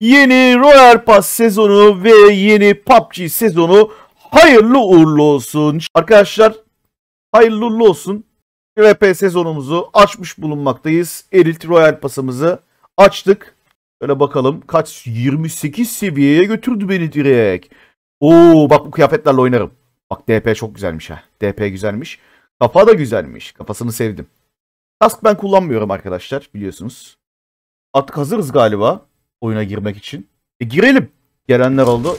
Yeni Royal Pass sezonu ve yeni PUBG sezonu hayırlı uğurlu olsun. Arkadaşlar hayırlı uğurlu olsun. RP sezonumuzu açmış bulunmaktayız. Elite Royal Pass'ımızı açtık. Böyle bakalım kaç 28 seviyeye götürdü beni direkt. Oo bak bu kıyafetlerle oynarım. Bak DP çok güzelmiş ha. DP güzelmiş. Kafa da güzelmiş. Kafasını sevdim. Kask ben kullanmıyorum arkadaşlar biliyorsunuz. Artık hazırız galiba oyuna girmek için. Girelim. Gelenler oldu.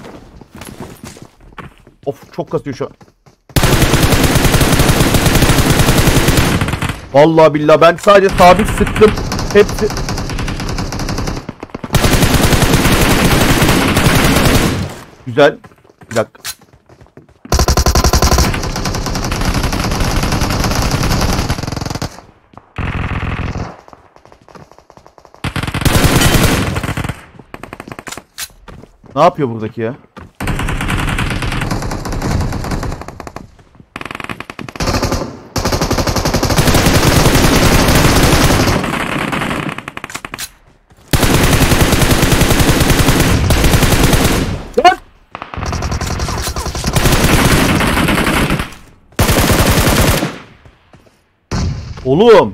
Of çok kasıyor şu an. Vallahi billahi ben sadece sabit sıktım. Hepsi. Güzel. Bir dakika. Ne yapıyor buradaki ya? Oğlum.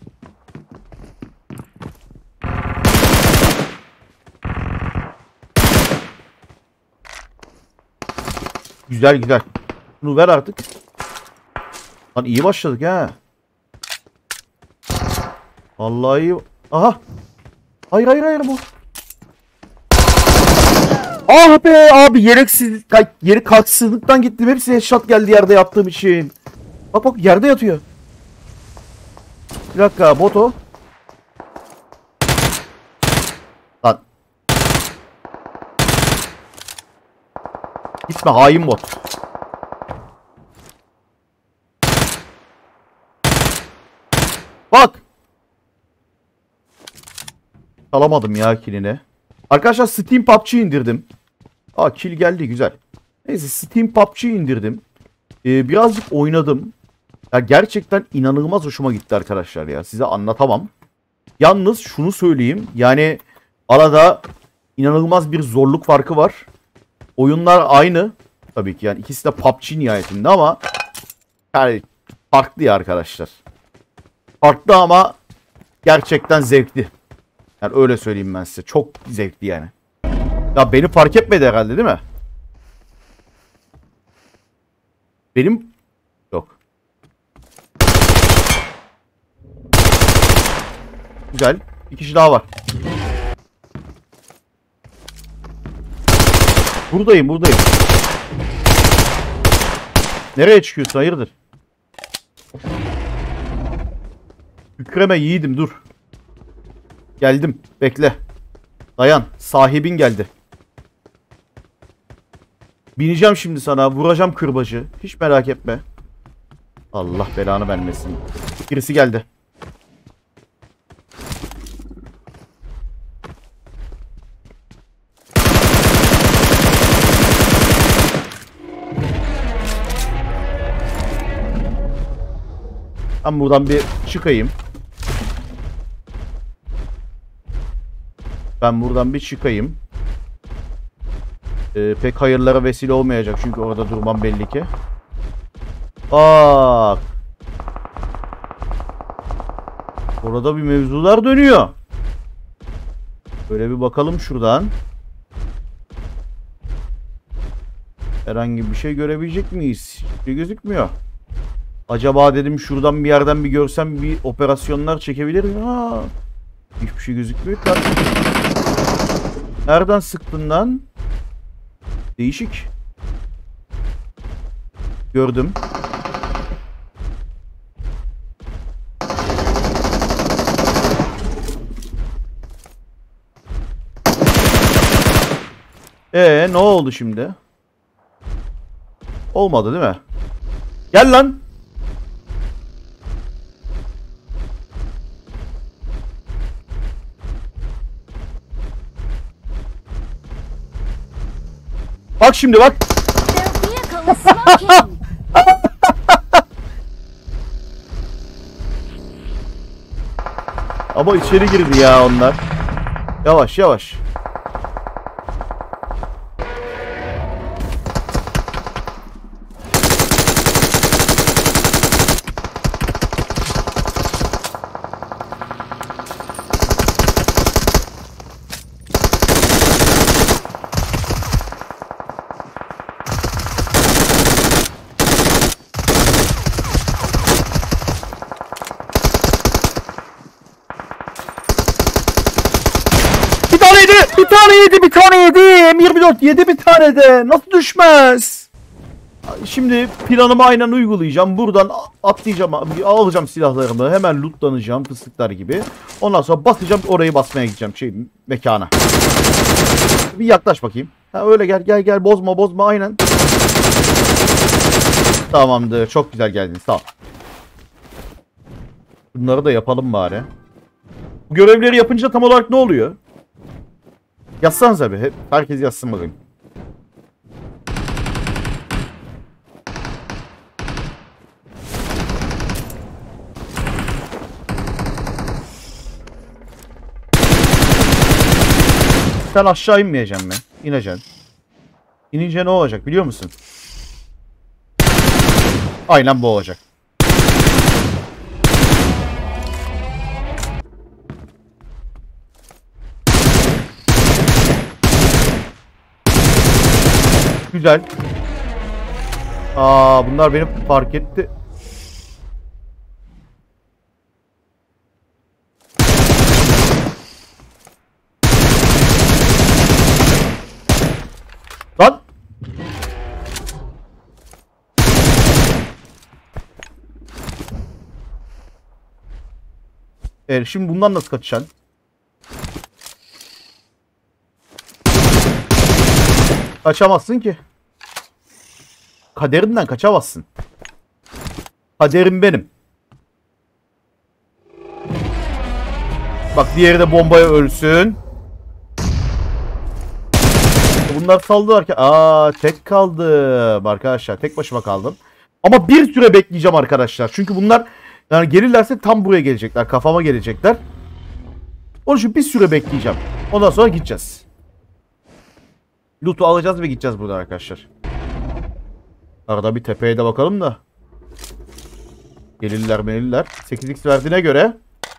Güzel güzel. Bunu ver artık. Lan iyi başladık ha. Vallahi iyi. Aha. Hayır hayır hayır bu. Ah be abi yeri kalksızlıktan gittim. Hepsi headshot geldi yerde yattığım için. Bak bak yerde yatıyor. Bir dakika bot o. Lan. Gitme hain bot. Bak. Alamadım ya killini. Arkadaşlar Steam PUBG indirdim. Aa kill geldi güzel. Neyse Steam PUBG indirdim. Birazcık oynadım. Ya gerçekten inanılmaz hoşuma gitti arkadaşlar ya. Size anlatamam. Yalnız şunu söyleyeyim. Yani arada inanılmaz bir zorluk farkı var. Oyunlar aynı. Tabii ki yani ikisi de PUBG nihayetinde ama yani farklı ya arkadaşlar. Farklı ama gerçekten zevkli. Yani öyle söyleyeyim ben size. Çok zevkli yani. Ya beni fark etmedi herhalde değil mi? Benim yok. Güzel. Bir kişi daha var. Buradayım buradayım. Nereye çıkıyorsun hayırdır? Kükreme yiğidim dur. Geldim bekle. Dayan sahibin geldi. Bineceğim şimdi sana vuracağım kırbacı. Hiç merak etme. Allah belanı vermesin. Birisi geldi. Ben buradan bir çıkayım. Pek hayırlara vesile olmayacak çünkü orada durmam belli ki. Bak. Orada bir mevzular dönüyor. Böyle bir bakalım şuradan. Herhangi bir şey görebilecek miyiz? Hiçbir şey gözükmüyor. Acaba dedim şuradan bir yerden bir görsem bir operasyonlar çekebilir mi? Ha. Hiçbir şey gözükmüyor. Nereden sıktın lan? Değişik. Gördüm. Ne oldu şimdi? Olmadı değil mi? Gel lan. Bak şimdi bak. Ama içeri girdi ya onlar. Yavaş yavaş. yedi. Bir tane yedi. Bir tane yedi. M24 yedi bir tane de. Nasıl düşmez? Şimdi planımı aynen uygulayacağım. Buradan atlayacağım. Alacağım silahlarımı. Hemen lootlanacağım. Fıstıklar gibi. Ondan sonra basacağım. Orayı basmaya gideceğim. Mekana. Bir yaklaş bakayım. Ha, öyle gel. Bozma. Aynen. Tamamdır. Çok güzel geldin. Sağ ol. Bunları da yapalım bari. Bu görevleri yapınca tam olarak ne oluyor? Yazsanız abi. Herkes yazsın bakayım. Sen aşağı inmeyeceksin mi? İneceksin. İnince ne olacak biliyor musun? Aynen bu olacak. Güzel. Bunlar beni fark etti. Lan. Evet, şimdi bundan nasıl kaçacaksın? Kaçamazsın ki. Kaderinden kaçamazsın. Kaderim benim. Bak diğeri de bombaya ölsün. Bunlar saldılar ki. Tek kaldım arkadaşlar. Tek başıma kaldım. Ama bir süre bekleyeceğim arkadaşlar. Çünkü bunlar yani gelirlerse tam buraya gelecekler. Kafama gelecekler. Onun için bir süre bekleyeceğim. Ondan sonra gideceğiz. Loot'u alacağız ve gideceğiz buradan arkadaşlar. Arada bir tepeye de bakalım da. Gelirler. 8x verdiğine göre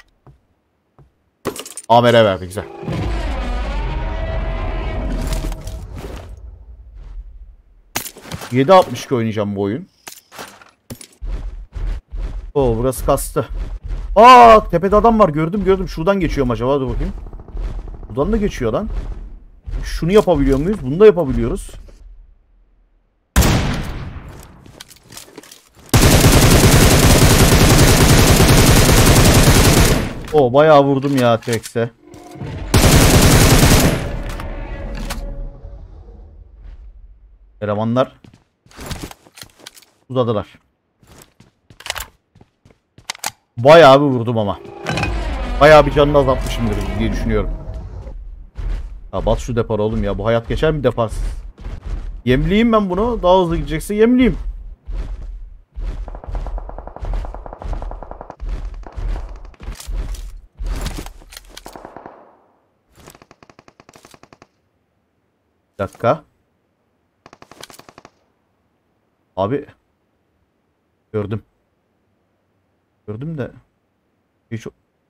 Amer'e verdi. Güzel. ...7.62 oynayacağım bu oyun. Burası kastı. Tepede adam var. Gördüm. Şuradan geçiyorum acaba. Dur bakayım. Buradan da geçiyor lan. Şunu yapabiliyor muyuz? Bunu da yapabiliyoruz. Bayağı vurdum ya T-Rex'e. Elemanlar uzadılar. Bayağı bir vurdum ama. Bayağı bir canını azaltmışımdır diye düşünüyorum. Ya bas şu depar oğlum ya. Bu hayat geçer mi deparsız? Yemleyeyim ben bunu. Daha hızlı gidecekse yemleyeyim. Bir dakika. Abi. Gördüm. Gördüm de. Hiç...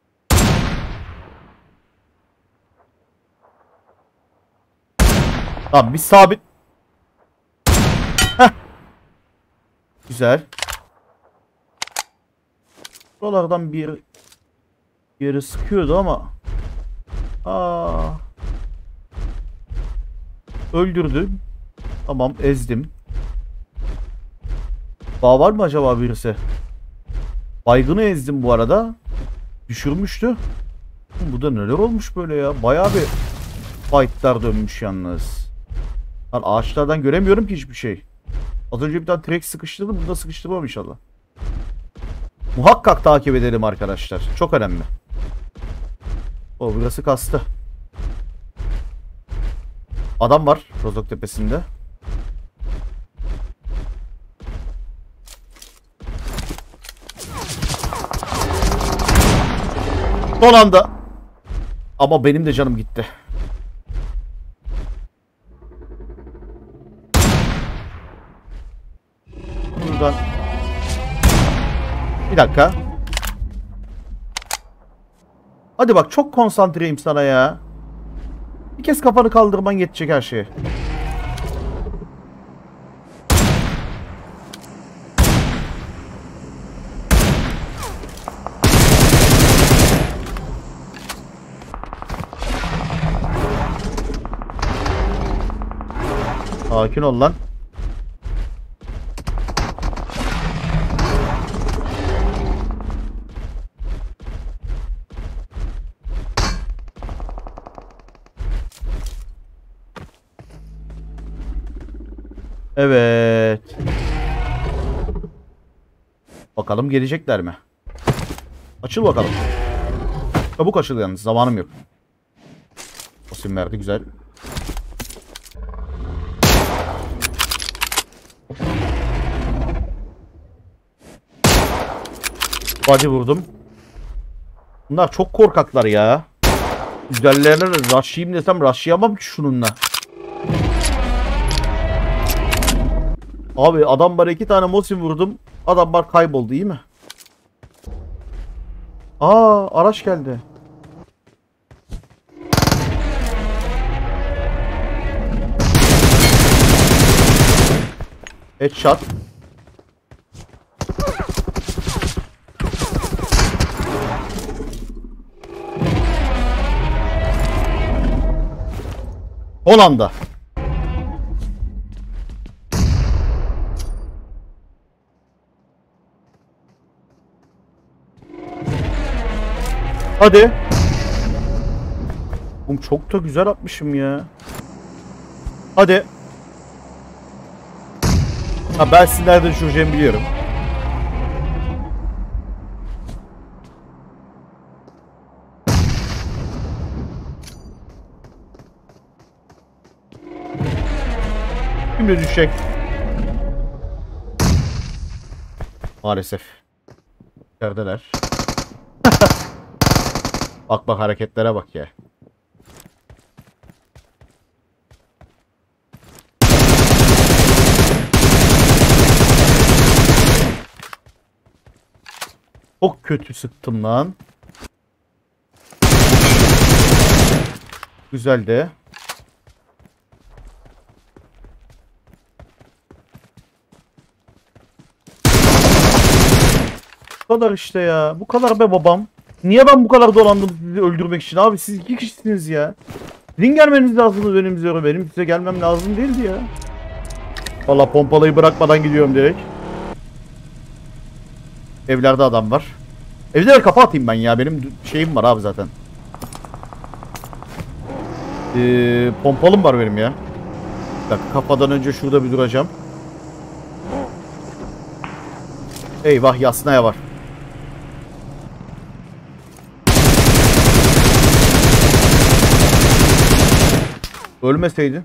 Tamam bir sabit. Heh. Güzel. Buralardan bir yeri sıkıyordu ama. Öldürdüm. Tamam ezdim. Bağ var mı acaba birisi? Baygını ezdim bu arada. Düşürmüştü. Bu da neler olmuş böyle ya. Bayağı bir fightlar dönmüş yalnız. Lan ağaçlardan göremiyorum ki hiçbir şey. Az önce bir tane T-Rex sıkıştırdım. Burada sıkıştırmam inşallah. Muhakkak takip edelim arkadaşlar. Çok önemli. Burası kastı. Adam var Rozok tepesinde. Son anda. Ama benim de canım gitti. Buradan. Bir dakika. Hadi bak çok konsantreyim sana ya. Bir kez kafanı kaldırman yetecek her şeye. Sakin ol lan. Evet. Bakalım gelecekler mi? Açıl bakalım. Çabuk açıl yalnız. Zamanım yok. Osim verdi. Güzel. Body vurdum. Bunlar çok korkaklar ya. Güzellerine rushlayayım desem rushlayamam ki şununla. Abi adam bana 2 tane Mosin vurdum. Adamlar kayboldu, iyi mi? Aa, araç geldi. Headshot. Hollanda. Hadi. Oğlum çok da güzel atmışım ya. Hadi. Ha, ben sizi nerede düşüreceğimi biliyorum. Şimdi düşecek. Maalesef. İçerideler. Bak bak, hareketlere bak ya. Çok kötü sıktım lan. Güzel de. Bu kadar işte ya. Bu kadar be babam. Niye ben bu kadar dolandım sizi öldürmek için abi? Siz 2 kişisiniz ya. Sizin gelmeniz lazımdı benim üzere. Benim size gelmem lazım değildi ya. Valla pompalayı bırakmadan gidiyorum direkt. Evlerde adam var. Evlere kafa atayım ben ya. Benim şeyim var abi zaten. Pompalım var benim ya. Bak, kafadan önce şurada bir duracağım. Eyvah, Yasnaya var. Ölmeseydi.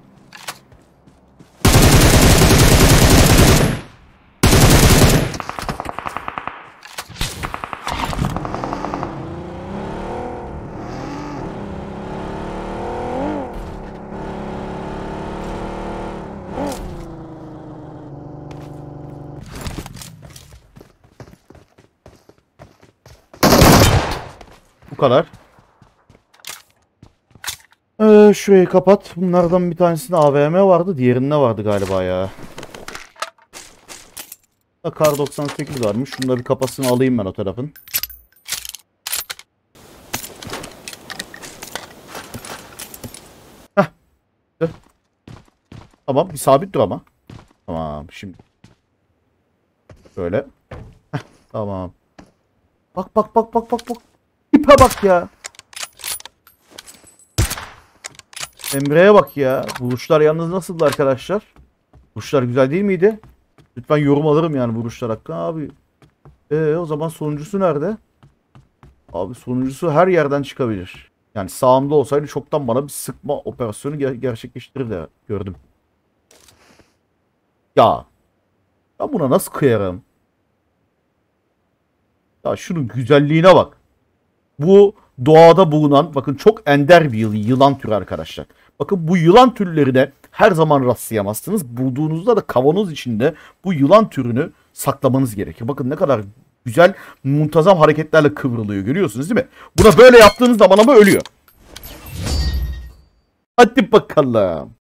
Bu kadar. Şurayı kapat. Bunlardan bir tanesinde AVM vardı. Diğerinde vardı galiba ya. Kar 98 varmış. Şunu da bir kafasını alayım ben o tarafın. Heh. Tamam. Bir sabit dur ama. Tamam. Şimdi. Şöyle. Heh. Tamam. Bak bak bak bak bak bak. İpe bak ya. Emre'ye bak ya. Vuruşlar yalnız nasıldı arkadaşlar? Vuruşlar güzel değil miydi? Lütfen yorum alırım yani vuruşlar hakkında abi. O zaman sonuncusu nerede? Abi sonuncusu her yerden çıkabilir. Yani sağımda olsaydı çoktan bana bir sıkma operasyonu gerçekleştirirdi, gördüm. Ya. Ben buna nasıl kıyarım? Ya şunun güzelliğine bak. Bu doğada bulunan, bakın, çok ender bir yılan türü arkadaşlar. Bakın, bu yılan türlerine her zaman rastlayamazsınız. Bulduğunuzda da kavanoz içinde bu yılan türünü saklamanız gerekir. Bakın ne kadar güzel, muntazam hareketlerle kıvrılıyor, görüyorsunuz değil mi? Buna böyle yaptığınız zaman ama ölüyor. Hadi bakalım.